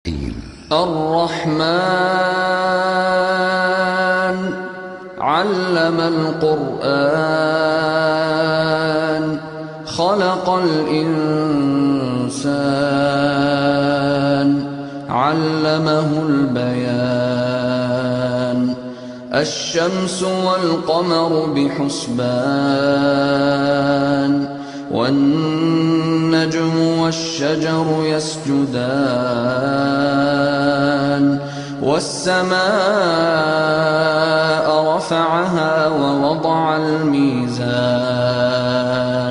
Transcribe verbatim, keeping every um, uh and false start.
الرحمن علم القرآن خلق الإنسان علمه البيان الشمس والقمر بحسبان والنجم والشجر يسجدان والسماء رفعها